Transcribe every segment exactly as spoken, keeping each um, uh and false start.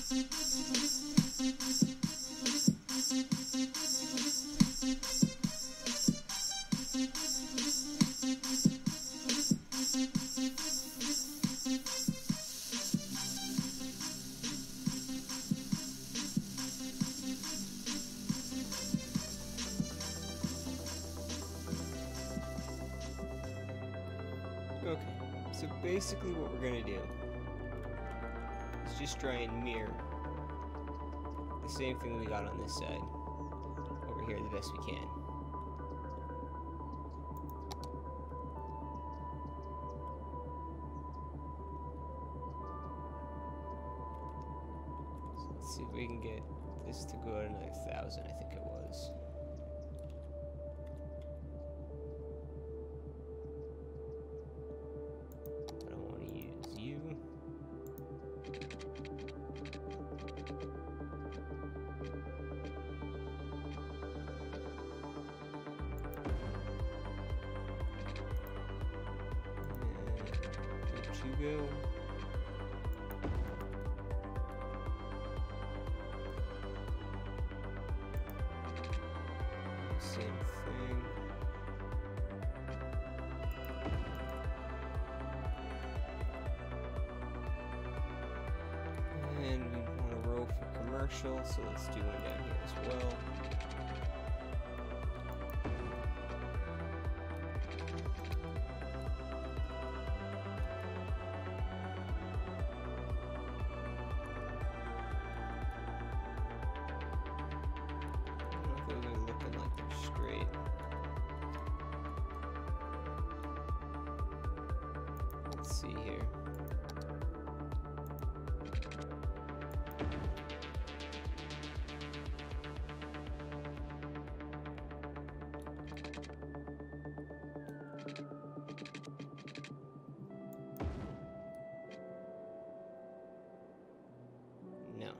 Okay, so basically what we're gonna do is just try and mirror the same thing we got on this side over here the best we can. So let's see if we can get this to go at another thousand, I think it was. Go. Same thing. And we want a row for commercial, so let's do one down here as well. See here. No.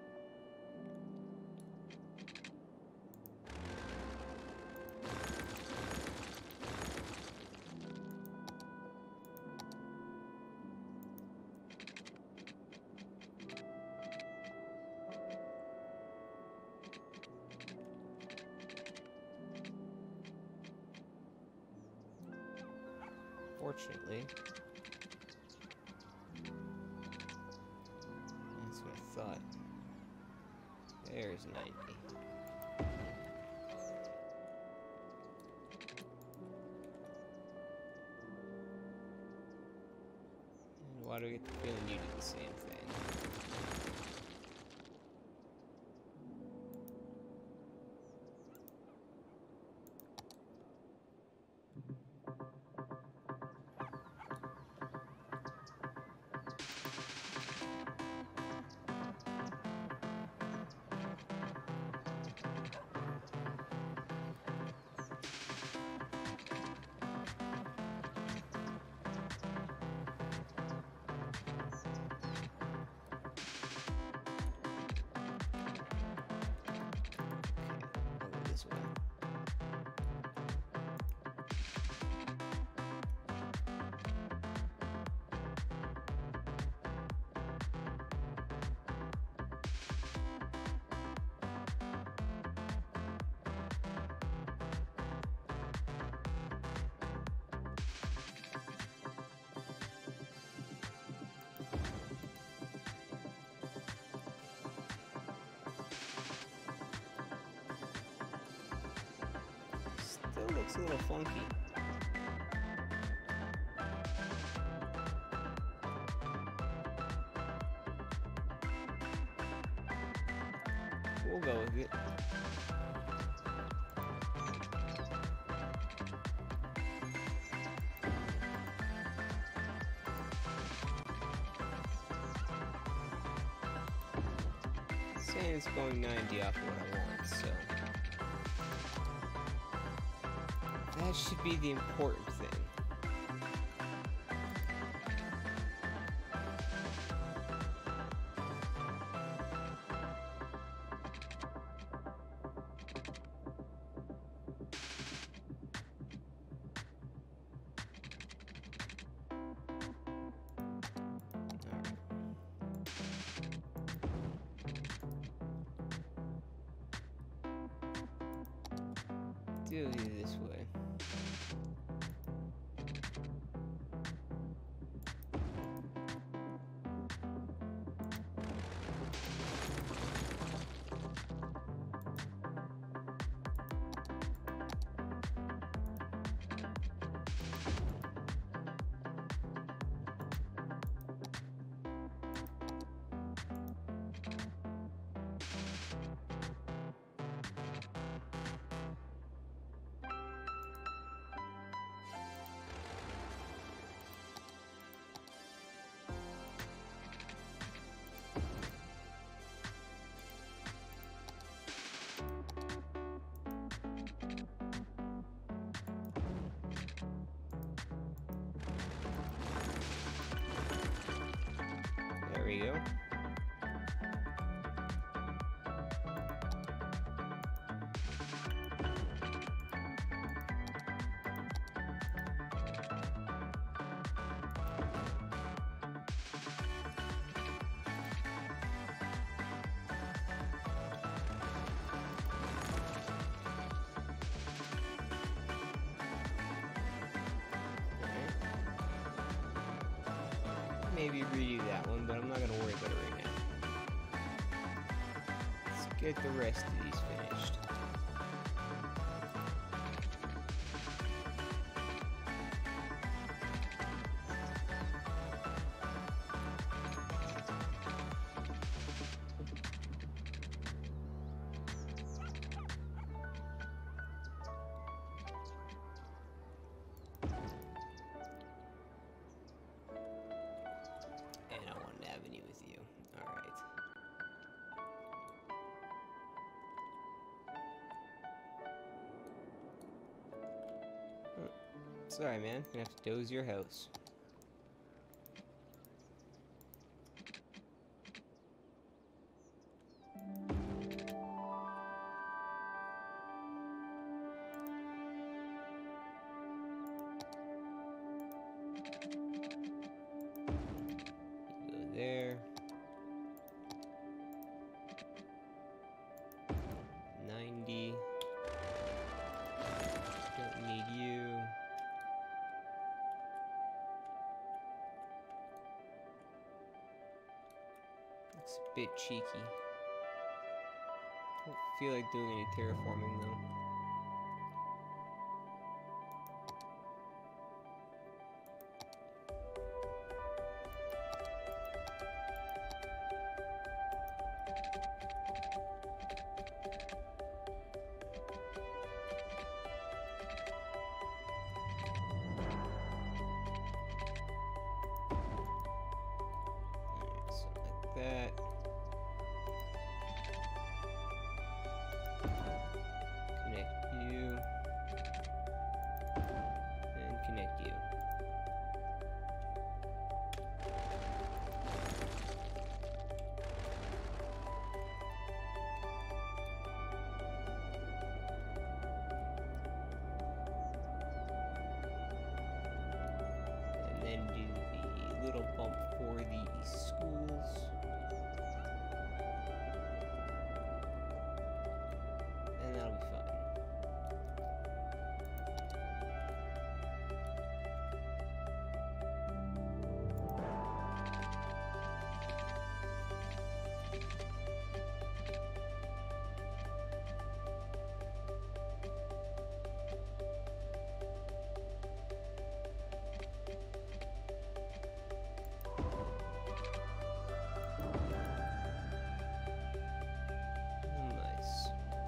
Fortunately, that's what I thought. There's ninety. And why do I get the feeling you do the same thing? This way. Still looks a little funky. We'll go with it. Saying it's going ninety off what I want, so that should be the important thing. do it this way. There we go. Maybe redo that one, but I'm not gonna worry about it right now. Let's get the rest of these finished. And I want an avenue with you. Alright. Sorry, man. Gonna have to doze your house. There. ninety. Don't need you. It's a bit cheeky. Don't feel like doing any terraforming though. That. Connect you. And connect you. And then do the little bump for the schools. And that'll be fine. Nice.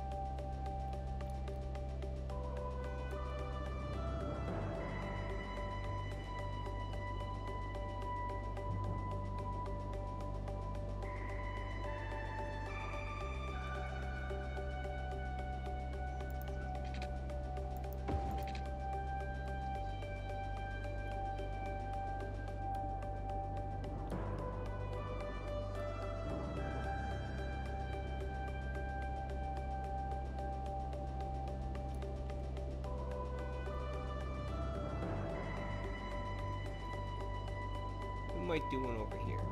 We might do one over here.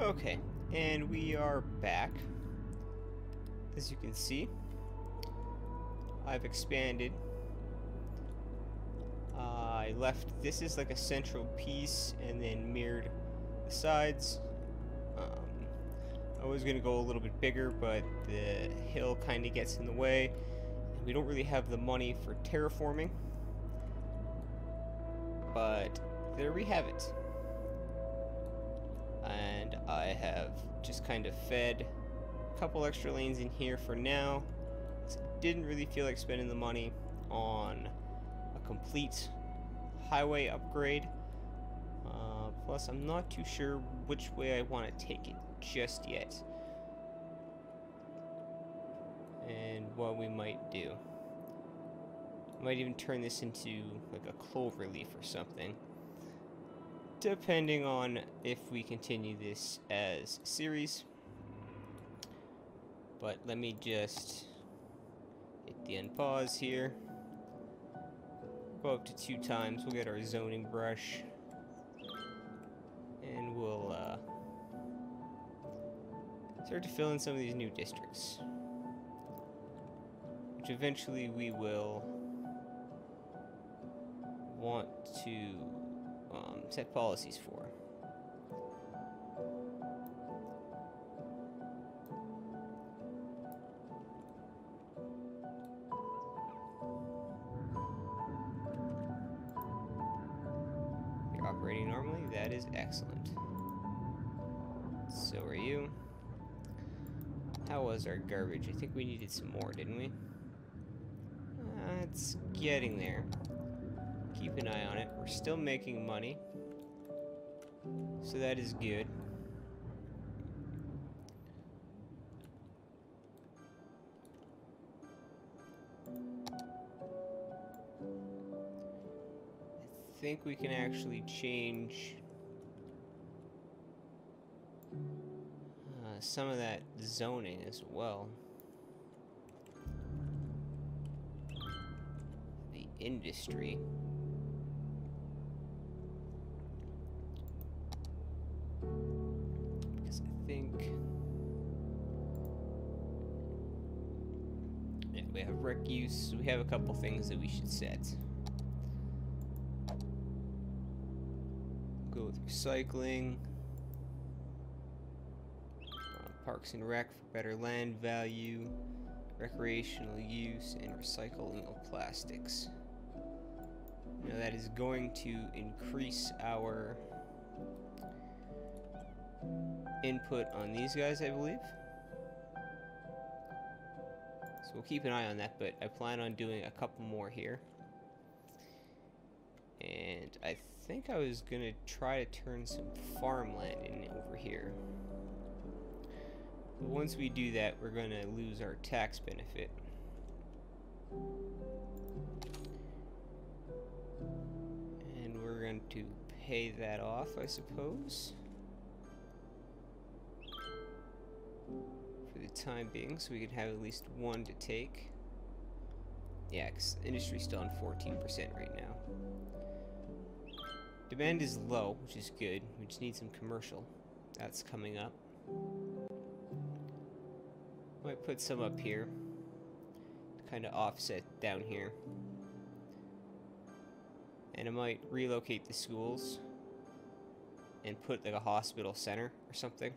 Okay, and we are back. As you can see, I've expanded. Uh, I left, this is like a central piece and then mirrored the sides. Um, I was going to go a little bit bigger, but the hill kind of gets in the way. And we don't really have the money for terraforming. But there we have it. And I have just kind of fed a couple extra lanes in here for now. Didn't really feel like spending the money on a complete highway upgrade. Uh, plus, I'm not too sure which way I want to take it just yet. And what we might do. I might even turn this into like a clover leaf or something. Depending on if we continue this as a series. But let me just hit the unpause here. Go up to two times. We'll get our zoning brush. And we'll uh, start to fill in some of these new districts. Which eventually we will want to um, set policies for. You're operating normally? That is excellent. So are you. How was our garbage? I think we needed some more, didn't we? Uh, it's getting there. Keep an eye on it. We're still making money. So that is good. I think we can actually change uh, some of that zoning as well. The industry. Because I think... yeah, we have rec use. We have a couple things that we should set. Go with recycling. Uh, parks and rec for better land value. Recreational use and recycling of plastics. Now that is going to increase our input on these guys, I believe. So we'll keep an eye on that, but I plan on doing a couple more here. And I think I was gonna try to turn some farmland in over here. But once we do that, we're gonna lose our tax benefit. And we're going to pay that off, I suppose. For the time being, so we can have at least one to take. Yeah, because the industry's still on fourteen percent right now. Demand is low, which is good. We just need some commercial. That's coming up. Might put some up here to kind of offset down here. And I might relocate the schools and put like a hospital center or something.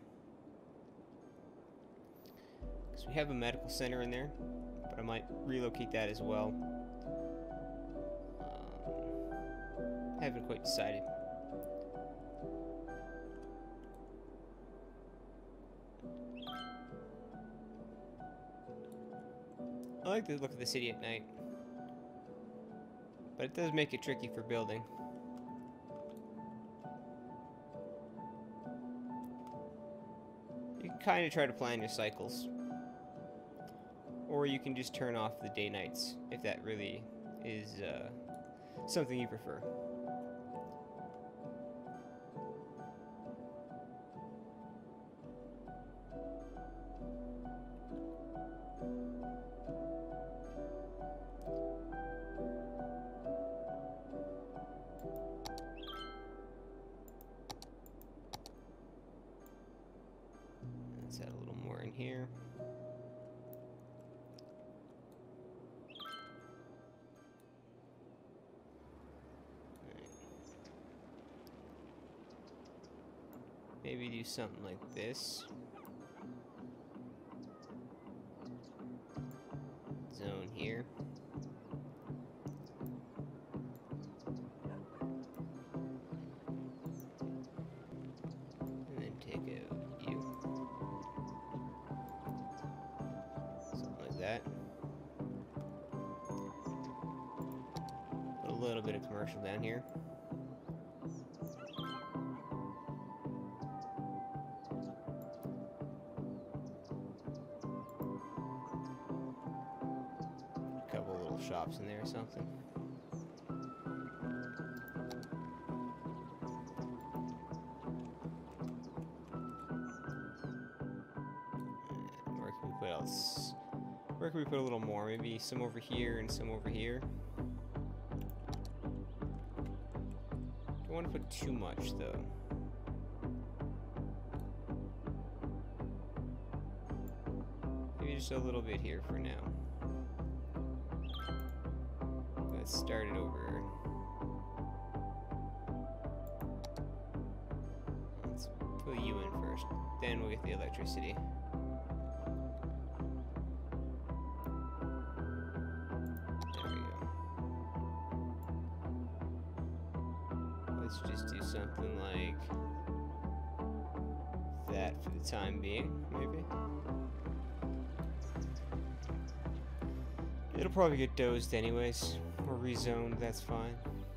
Because we have a medical center in there, but I might relocate that as well. Um, haven't quite decided. I like the look of the city at night, but it does make it tricky for building. You can kind of try to plan your cycles, or you can just turn off the day nights if that really is uh, something you prefer. maybe do something like this. Zone here. And then take out you. Something like that. Put a little bit of commercial down here. Shops in there or something. Where can we put else? Where can we put a little more? Maybe some over here and some over here. Don't want to put too much though. Maybe just a little bit here for now. Let's start it over. Let's put you in first, then we'll get the electricity. There we go. Let's just do something like that for the time being, maybe. It'll probably get dozed anyways. Or rezoned, that's fine.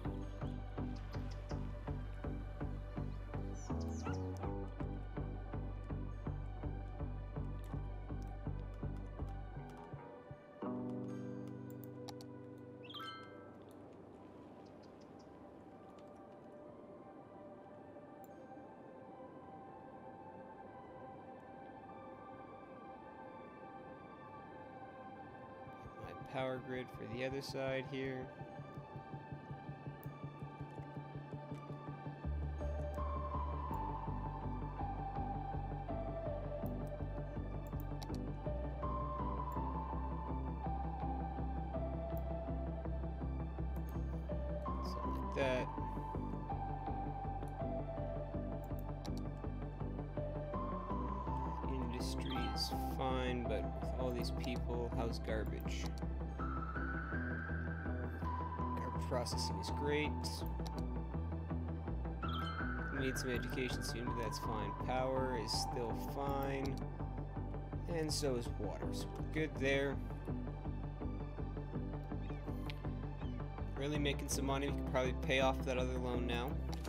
Power grid for the other side here. Something like that. Industry is fine, but with all these people, how's garbage? Processing is great. We need some education soon, but that's fine. Power is still fine. And so is water, so we're good there. Really making some money. We can probably pay off that other loan now.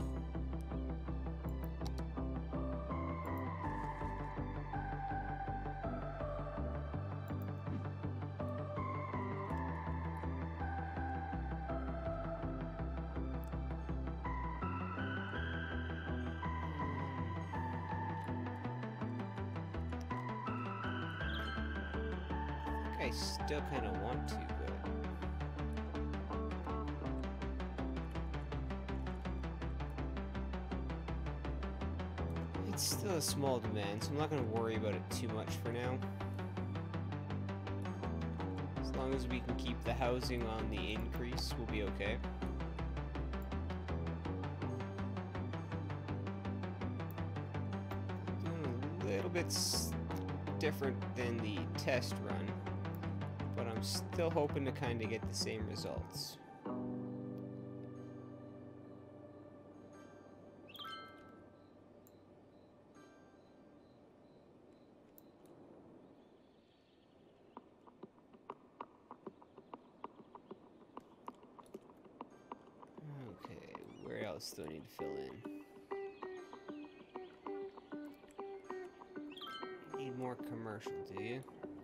I still kind of want to, but it's still a small demand, so I'm not going to worry about it too much for now. As long as we can keep the housing on the increase, we'll be okay. Doing a little bit different than the test run. But I'm still hoping to kind of get the same results. Okay, where else do I need to fill in? Need more commercial, do you?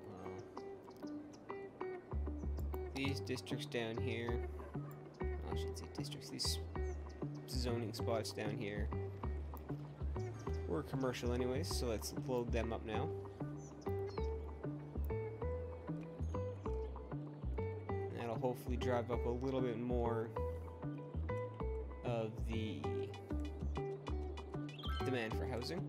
These districts down here, I should say districts, these zoning spots down here were commercial anyways, so let's load them up now. And that'll hopefully drive up a little bit more of the demand for housing.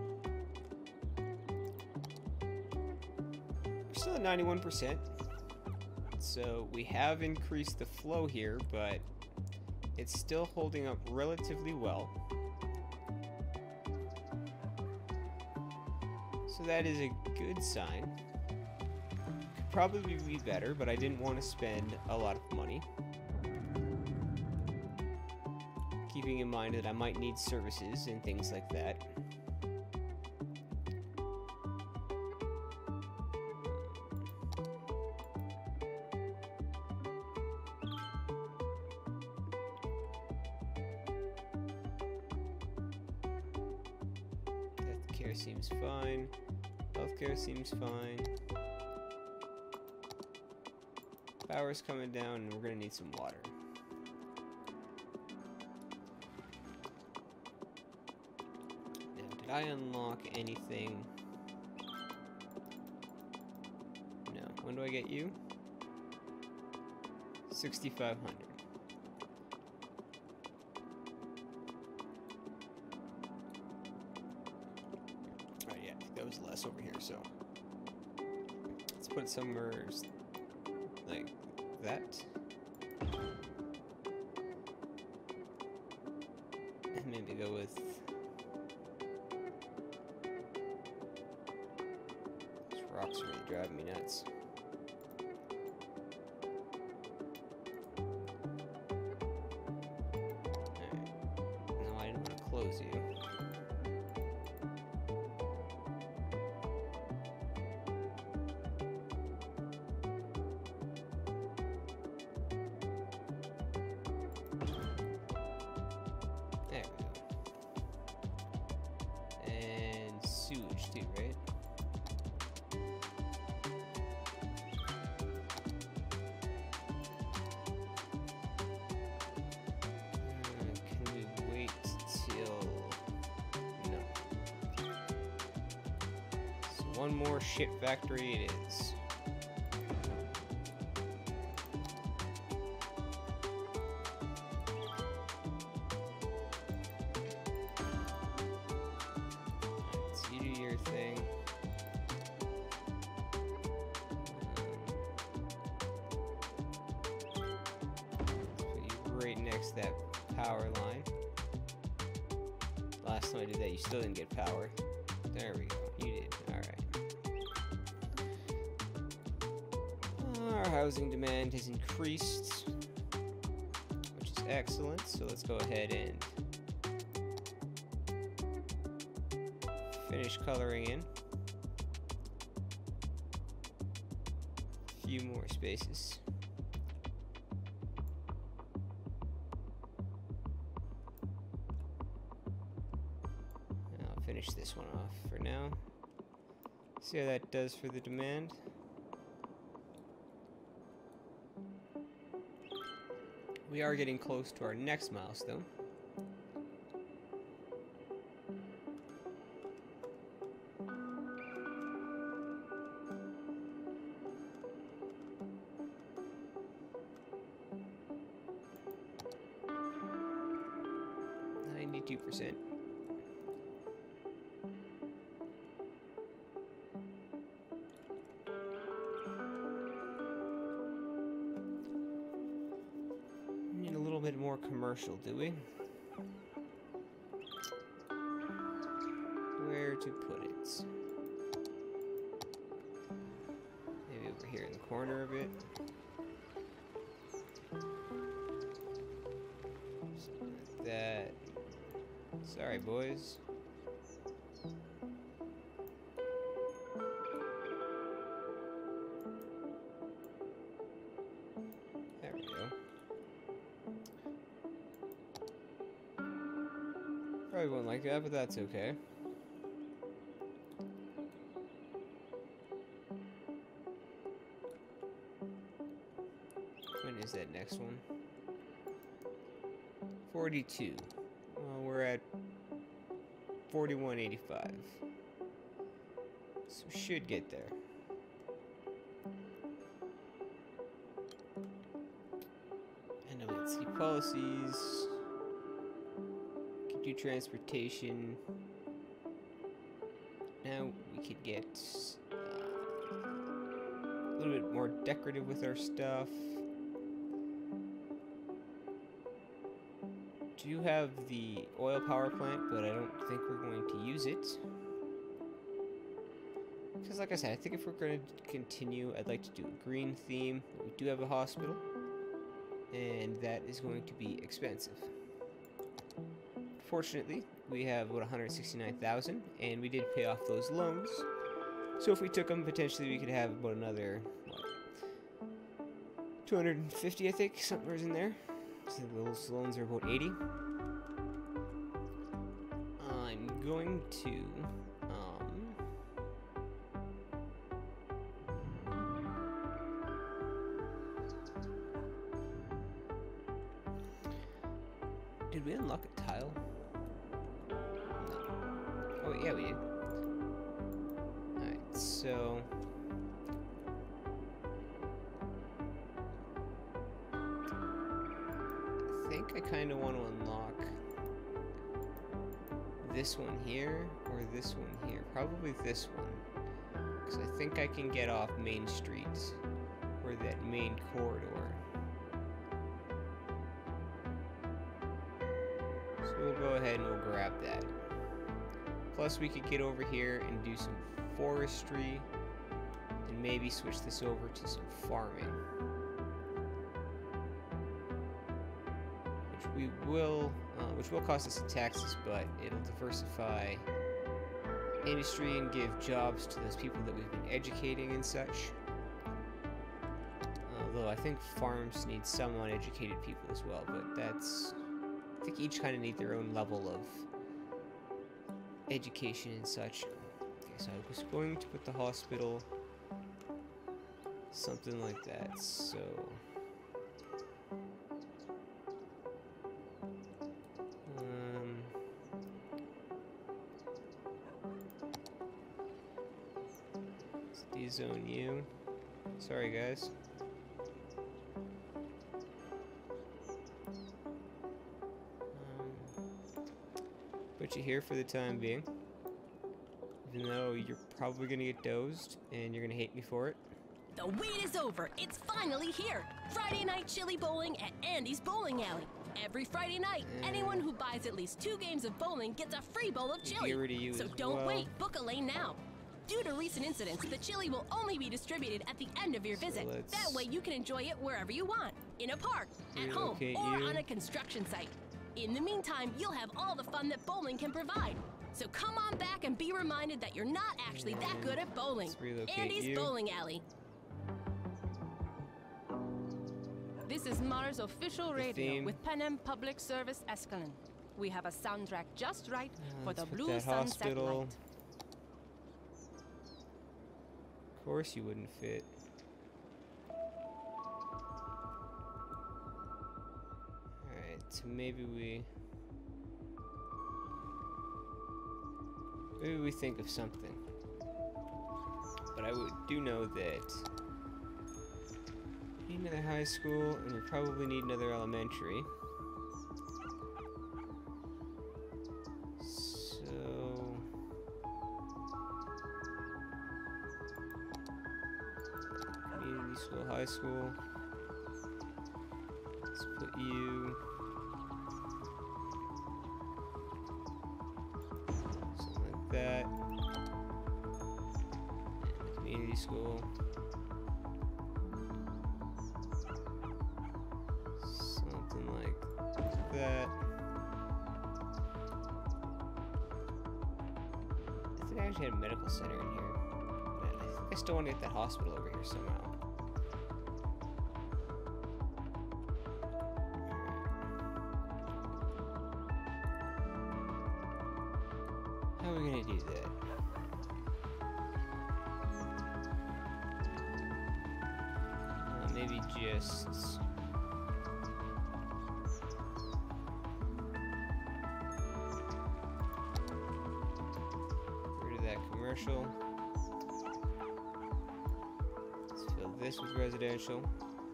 We're still at ninety-one percent. So we have increased the flow here, but it's still holding up relatively well. So that is a good sign. Could probably be better, but I didn't want to spend a lot of money. Keeping in mind that I might need services and things like that. Healthcare seems fine. Healthcare seems fine. Power's coming down, and we're gonna need some water. Now, did I unlock anything? No. When do I get you? sixty-five hundred. Less over here, so let's put it somewhere like that, and maybe go with these rocks. Really driving me nuts. All right. No, I didn't want to close you. Too, right? Uh, can we wait till... No. So one more ship factory it is. Thing. Um, put you right next to that power line. Last time I did that, you still didn't get power. There we go. You did. Alright. Our housing demand has increased, which is excellent. So let's go ahead and finish coloring in. A few more spaces. And I'll finish this one off for now. See how that does for the demand. We are getting close to our next milestone. ninety-two percent. Need a little bit more commercial, do we? Where to put it? Maybe over here in the corner of it. Something like that. Sorry, boys. There we go. Probably won't like that, but that's okay. When is that next one? forty-two. Well, we're at forty-one eighty-five. So we should get there. And then let's see policies. Could do transportation. Now we could get uh, a little bit more decorative with our stuff. Do have the oil power plant, but I don't think we're going to use it. Because like I said, I think if we're going to continue, I'd like to do a green theme. We do have a hospital, and that is going to be expensive. Fortunately, we have about one hundred sixty-nine thousand, and we did pay off those loans. So if we took them, potentially we could have about another, what, two hundred fifty, I think, somewhere's in there. So those loans are about eighty. I'm going to, um, did we unlock a tile? No. Oh, yeah, we did. Alright, so I think I kind of want to unlock this one here or this one here. Probably this one, because I think I can get off Main Street or that main corridor. So we'll go ahead and we'll grab that. Plus we could get over here and do some forestry and maybe switch this over to some farming. We will, uh, which will cost us in taxes, but it'll diversify industry and give jobs to those people that we've been educating and such. Although I think farms need some uneducated people as well, but that's, I think each kind of need their own level of education and such. Okay, so I was going to put the hospital something like that, so zone you. Sorry, guys. Um, put you here for the time being. Even though you're probably gonna get dozed and you're gonna hate me for it. The wait is over. It's finally here. Friday night chili bowling at Andy's Bowling Alley. Every Friday night, and anyone who buys at least two games of bowling gets a free bowl of chili. Get rid of you so as don't well. wait. Book a lane now. Due to recent incidents, the chili will only be distributed at the end of your So visit. let's That way you can enjoy it wherever you want. In a park, at home, relocate or you. on a construction site. In the meantime, you'll have all the fun that bowling can provide. So come on back and be reminded that you're not actually that good at bowling. Let's relocate Andy's you. Bowling Alley. This is Mars Official Radio theme. with Panem Public Service Escalon. We have a soundtrack just right Uh, for let's the put Blue that Sunset hospital. Light. Of course you wouldn't fit. Alright, so maybe we... Maybe we think of something. But I would do know that we need another high school, and we probably need another elementary. So... Community school, high school. Let's put you... something like that. And community school. Something like that. I think I actually had a medical center in here. But I think I still want to get that hospital over here somehow. How are we gonna do that? Uh, maybe just... Get rid of that commercial. Let's fill this with residential.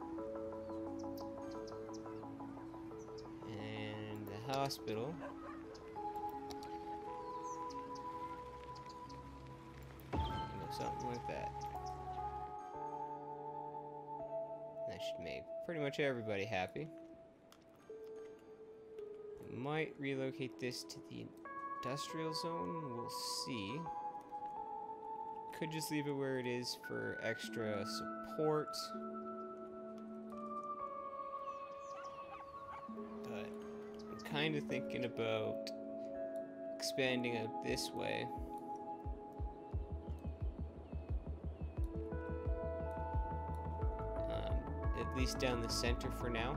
And the hospital. You know, something like that. That should make pretty much everybody happy. Might relocate this to the industrial zone. We'll see. could just leave it where it is for extra support. But I'm kind of thinking about expanding out this way. Um, at least down the center for now.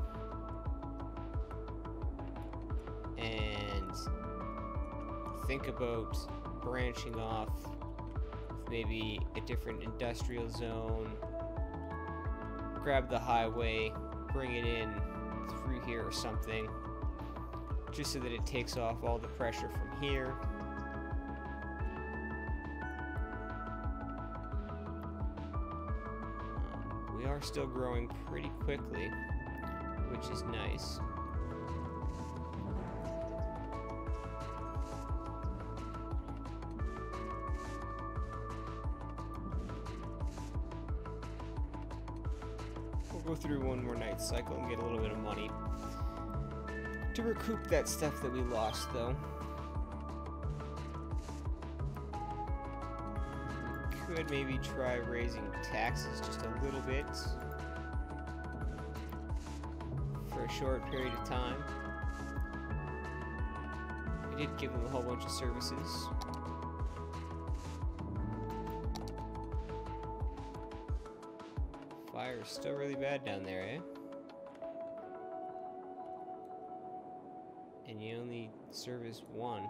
And think about branching off with maybe a different industrial zone, grab the highway, bring it in through here or something, just so that it takes off all the pressure from here. Um, we are still growing pretty quickly, which is nice. We'll go through one more night cycle and get a little bit of money to recoup that stuff that we lost, though. We could maybe try raising taxes just a little bit for a short period of time. We did give them a whole bunch of services. Fire's still really bad down there, eh? And you only service one.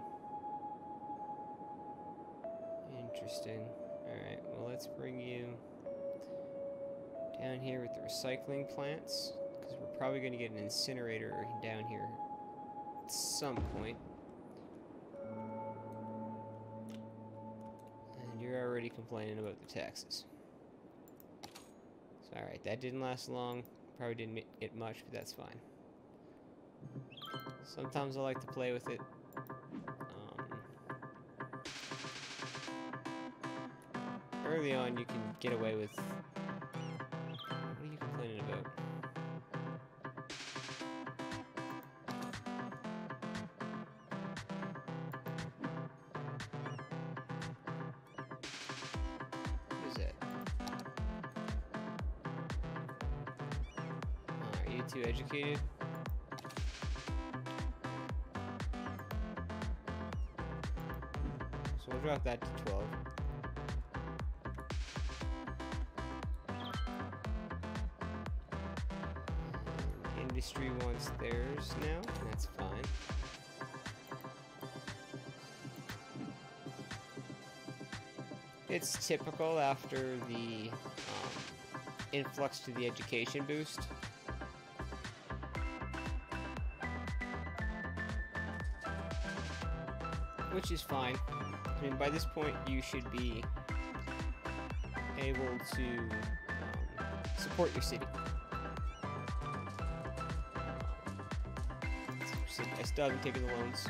Interesting. Alright, well let's bring you down here with the recycling plants, because we're probably going to get an incinerator down here at some point. And you're already complaining about the taxes. So, alright, that didn't last long. Probably didn't get much, but that's fine. Sometimes I like to play with it. Um, early on, you can get away with... What are you complaining about? What is that? Oh, are you too educated? So we'll drop that to twelve. And industry wants theirs now, and that's fine. It's typical after the um, influx to the education boost. Which is fine. I mean, by this point, you should be able to um, support your city. So I still haven't taken the loans.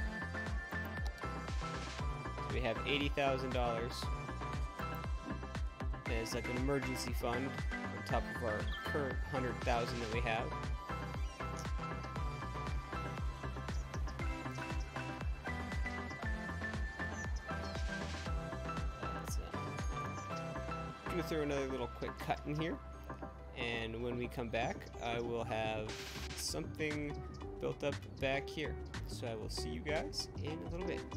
So we have eighty thousand dollars as like an emergency fund on top of our current one hundred thousand dollars that we have. I'm gonna throw another little quick cut in here, and when we come back I will have something built up back here, so I will see you guys in a little bit.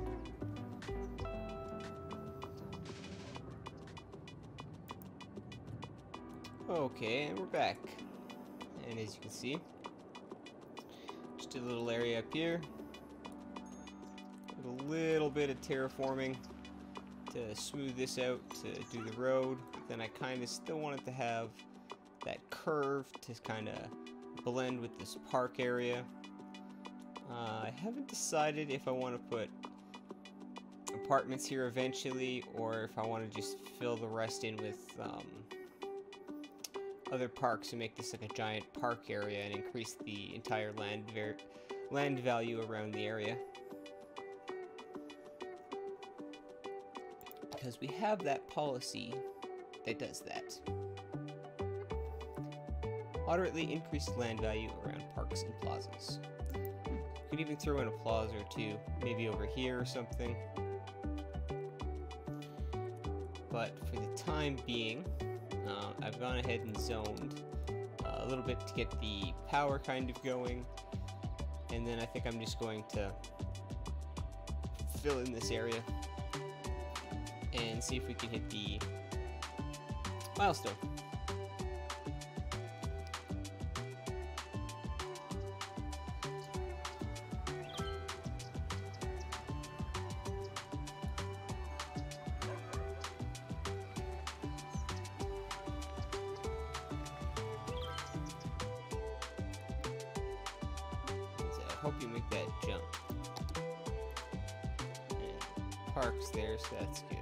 Okay, and we're back, and as you can see, just a little area up here with a little bit of terraforming to smooth this out to do the road. Then I kind of still wanted to have that curve to kind of blend with this park area. Uh, I haven't decided if I want to put apartments here eventually, or if I want to just fill the rest in with um, other parks and make this like a giant park area and increase the entire land ver land value around the area. Because we have that policy that does that. Moderately increased land value around parks and plazas. You could even throw in a plaza or two, maybe over here or something. but for the time being, uh, I've gone ahead and zoned uh, a little bit to get the power kind of going, and then I think I'm just going to fill in this area and see if we can hit the milestone. I hope you make that jump. And park's there, so that's good.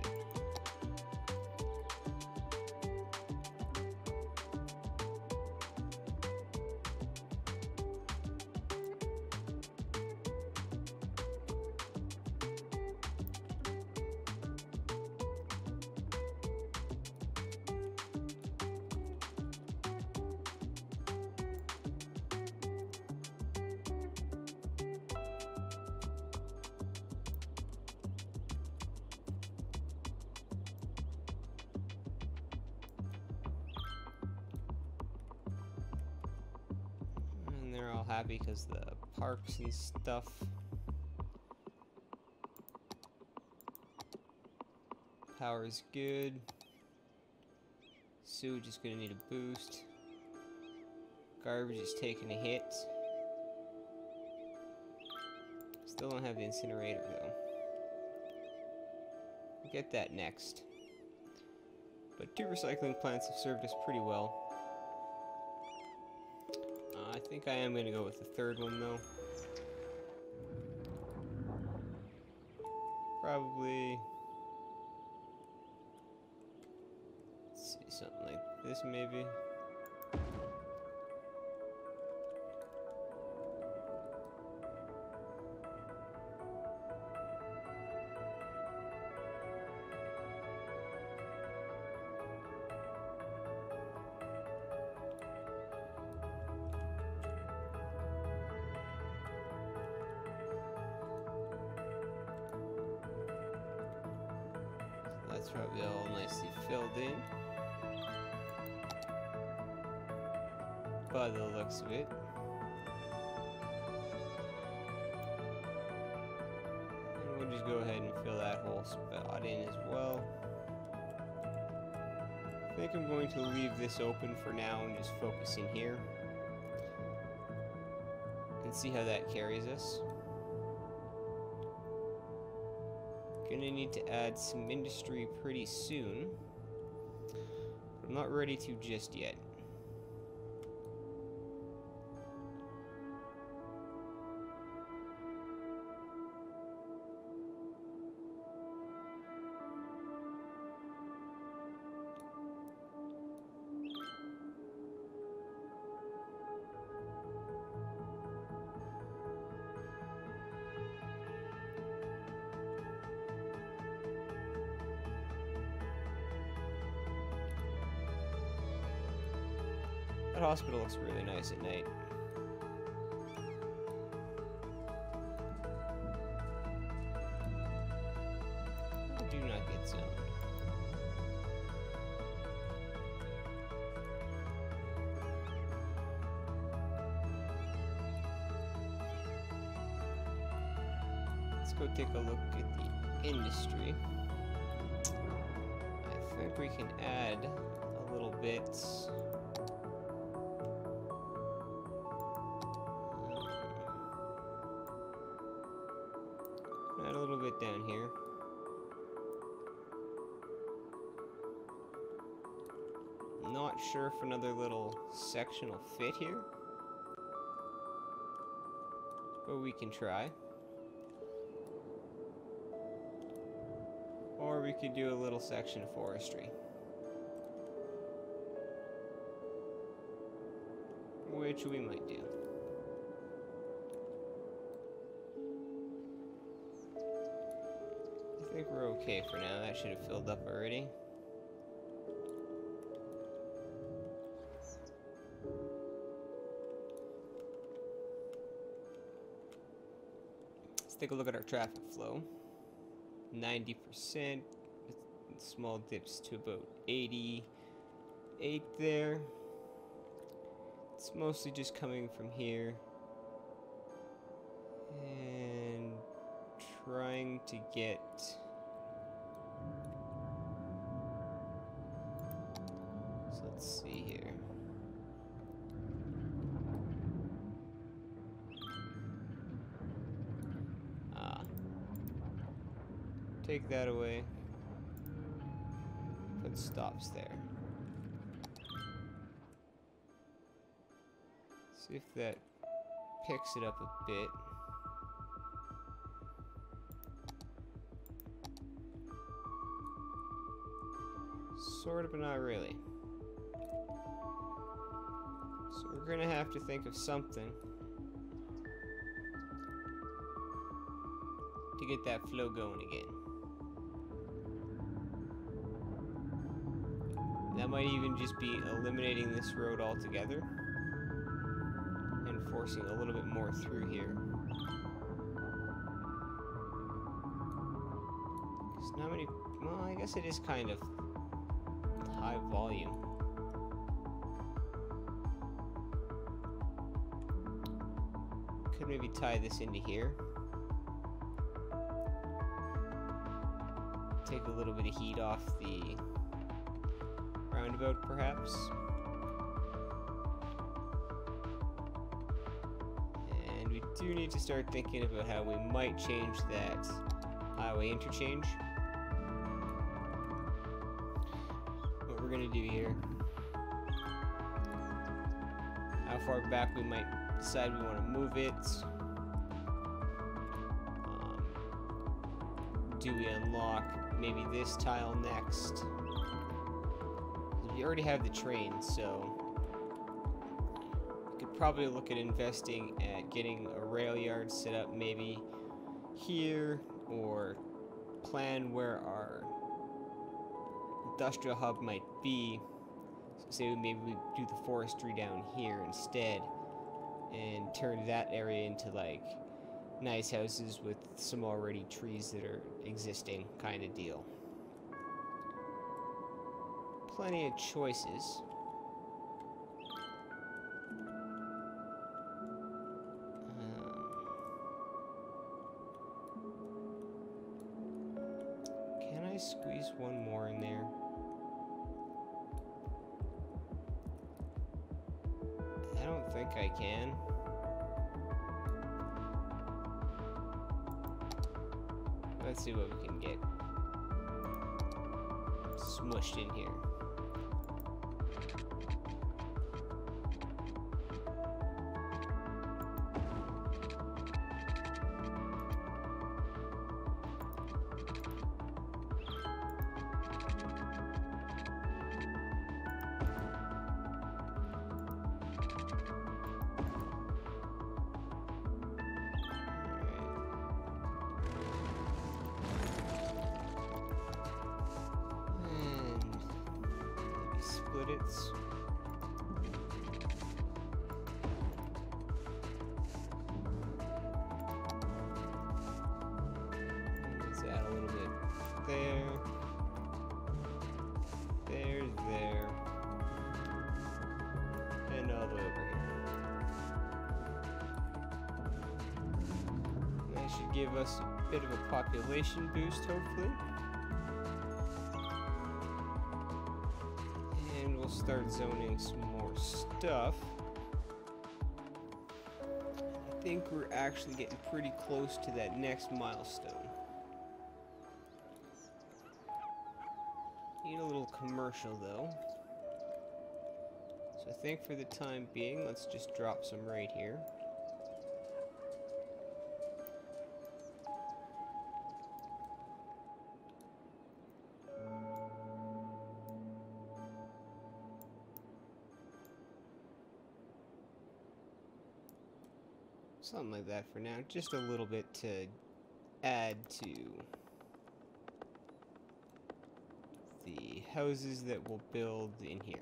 They're all happy because the parks and stuff. Power's good. Sewage is gonna need a boost. Garbage is taking a hit. Still don't have the incinerator though. We'll get that next. But two recycling plants have served us pretty well. I think I am going to go with the third one, though. Probably... Let's see, something like this, maybe. That's probably all nicely filled in, by the looks of it. And we'll just go ahead and fill that whole spot in as well. I think I'm going to leave this open for now and just focus in here and see how that carries us. Gonna need to add some industry pretty soon, but I'm not ready to just yet. That hospital looks really nice at night. Do not get zoned. Let's go take a look at the industry. I think we can add a little bit. Add a little bit down here. Not sure if another little section will fit here, but we can try. Or we could do a little section of forestry, which we might do. I think we're okay for now. That should have filled up already. Let's take a look at our traffic flow. ninety percent. small dips to about eighty-eight there. It's mostly just coming from here and trying to get so let's see here. Ah, take that away. Put stops there. See if that picks it up a bit. Sort of, but not really. So we're gonna have to think of something to get that flow going again. That might even just be eliminating this road altogether and forcing a little bit more through here. There's not many, well, I guess it is kind of high volume. Could maybe tie this into here. Take a little bit of heat off the roundabout, perhaps. And we do need to start thinking about how we might change that highway interchange. What we're gonna do here. How far back we might decide we want to move it. Um, do we unlock maybe this tile next? We already have the train, so we could probably look at investing at getting a rail yard set up maybe here, or plan where our industrial hub might be. So say maybe we do the forestry down here instead and turn that area into like nice houses with some already trees that are existing kind of deal. Plenty of choices. Um, can I squeeze one more in there? I don't think I can. Let's see what we can get smushed in here. It's let's add a little bit there, there, there, and all the way over here. That should give us a bit of a population boost, hopefully. Start zoning some more stuff. I think we're actually getting pretty close to that next milestone. Need a little commercial though. So I think for the time being, let's just drop some right here. Something like that for now. Just a little bit to add to the houses that we'll build in here.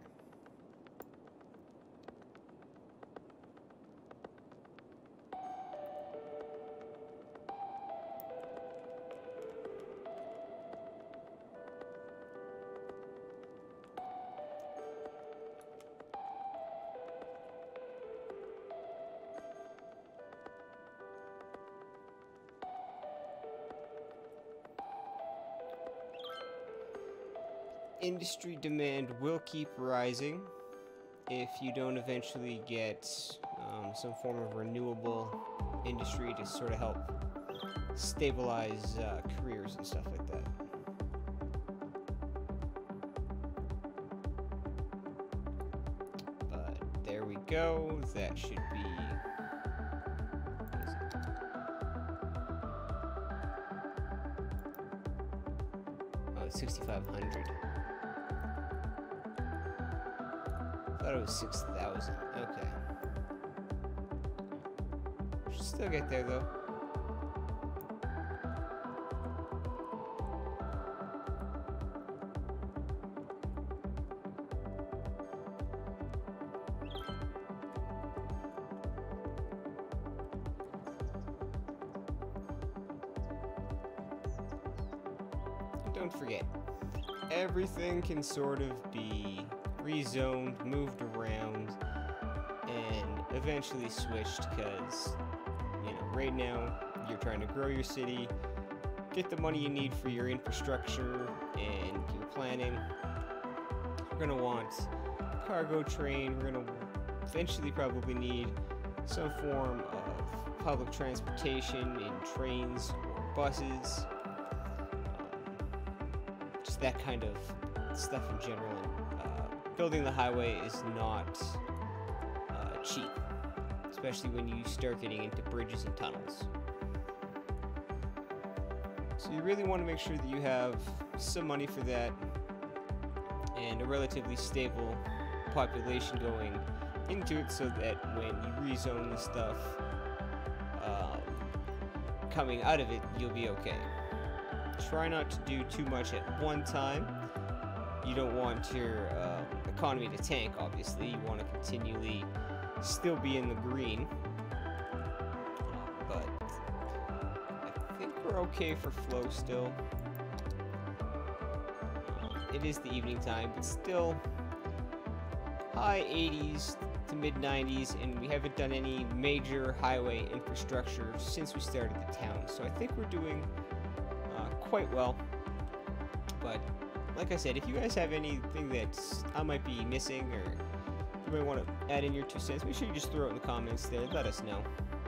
industry demand will keep rising if you don't eventually get um, some form of renewable industry to sort of help stabilize uh, careers and stuff like that. But there we go. That should be... Oh, it's sixty-five hundred. I thought it was six thousand. Okay. Should still get there though. Don't forget, everything can sort of be rezoned, moved around, and eventually switched because, you know, right now you're trying to grow your city, get the money you need for your infrastructure and your planning. We're going to want cargo train, we're going to eventually probably need some form of public transportation in trains or buses. That kind of stuff in general. Uh, building the highway is not uh, cheap, especially when you start getting into bridges and tunnels. So you really want to make sure that you have some money for that and a relatively stable population going into it so that when you rezone the stuff um, coming out of it, you'll be okay. Try not to do too much at one time. You don't want your uh, economy to tank, obviously. You want to continually still be in the green. But I think we're okay for flow still. It is the evening time, but still high eighties to mid nineties, and we haven't done any major highway infrastructure since we started the town. So I think we're doing quite well. But like I said, if you guys have anything that I might be missing or you might want to add in your two cents, make sure you just throw it in the comments there. Let us know.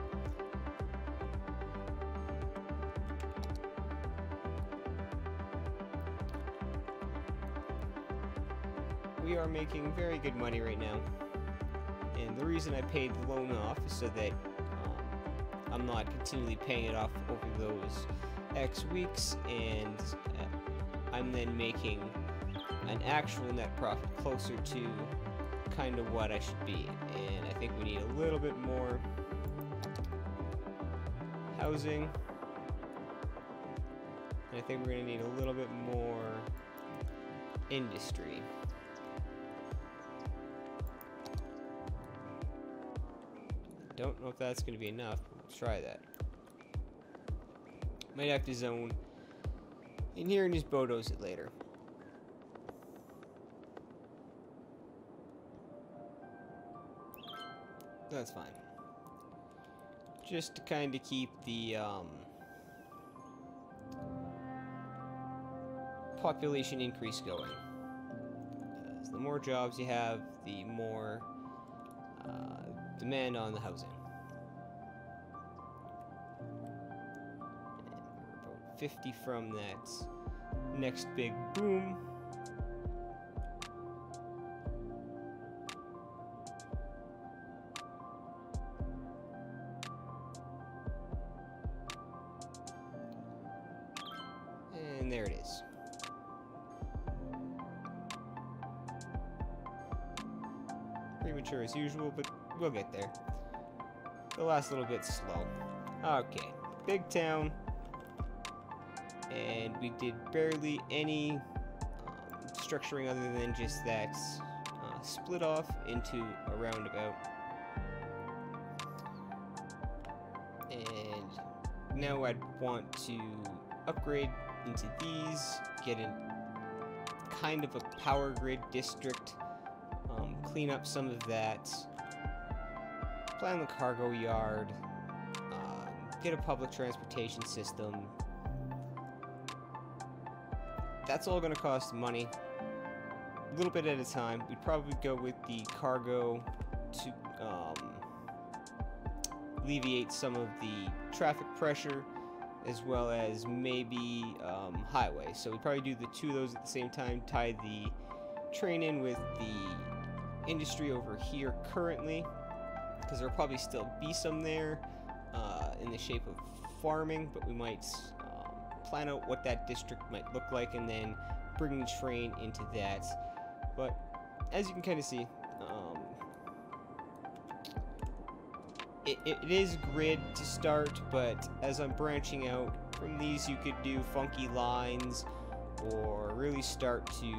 We are making very good money right now, and the reason I paid the loan off is so that um, I'm not continually paying it off over those X weeks, and uh, I'm then making an actual net profit closer to kind of what I should be. And I think we need a little bit more housing, and I think we're going to need a little bit more industry. Don't know if that's going to be enough, but we'll try that. Might have to zone in here and just Bodos it later. That's fine. Just to kind of keep the um, population increase going. Because the more jobs you have, the more uh, demand on the housing. fifty from that next big boom. And there it is. Premature as usual, but we'll get there. The last little bit slow. Okay, big town. And we did barely any um, structuring other than just that uh, split off into a roundabout. And now I'd want to upgrade into these, get in kind of a power grid district, um, clean up some of that, plan the cargo yard, um, get a public transportation system. That's all going to cost money, a little bit at a time. We'd probably go with the cargo to um, alleviate some of the traffic pressure, as well as maybe um, highway. So we'd probably do the two of those at the same time, tie the train in with the industry over here currently, because there'll probably still be some there uh, in the shape of farming, but we might um, plan out what that district might look like and then bring the train into that. But as you can kind of see, um, it, it, it is grid to start, but as I'm branching out from these, you could do funky lines or really start to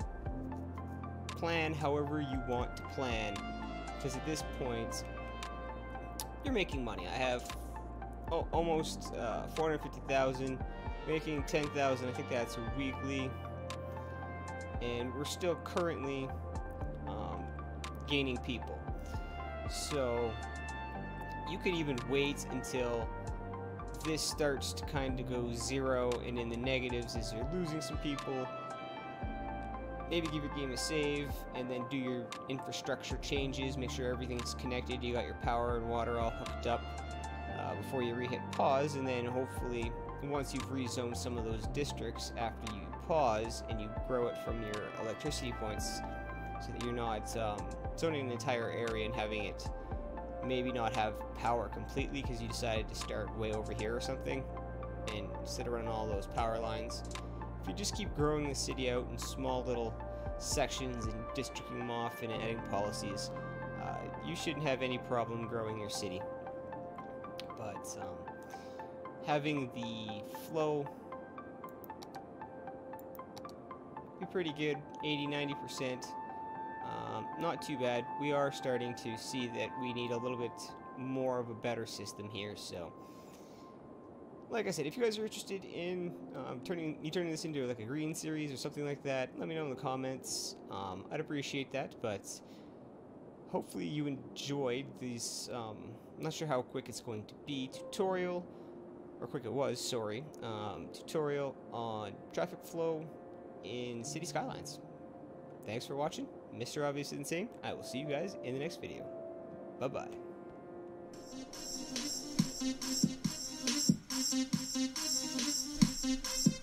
plan however you want to plan, because at this point you're making money. I have oh, almost uh, four hundred fifty thousand, making ten thousand. I think that's weekly, and we're still currently um, gaining people. So you could even wait until this starts to kind of go zero and in the negatives as you're losing some people. Maybe give your game a save and then do your infrastructure changes, make sure everything's connected, you got your power and water all hooked up uh, before you re-hit pause, and then hopefully once you've rezoned some of those districts after you pause and you grow it from your electricity points so that you're not um, zoning an entire area and having it maybe not have power completely because you decided to start way over here or something and sit around all those power lines. If you just keep growing the city out in small little sections and districting them off and adding policies, uh, you shouldn't have any problem growing your city. But um, having the flow be pretty good, eighty to ninety percent, um, not too bad. We are starting to see that we need a little bit more of a better system here, so like I said, if you guys are interested in um, turning me turning this into like a green series or something like that, let me know in the comments. Um, I'd appreciate that, but hopefully you enjoyed these, um, I'm not sure how quick it's going to be, tutorial, or quick it was, sorry, um, tutorial on traffic flow in City Skylines. Thanks for watching, Mister Obvious Insane. I will see you guys in the next video. Bye-bye. Thank you.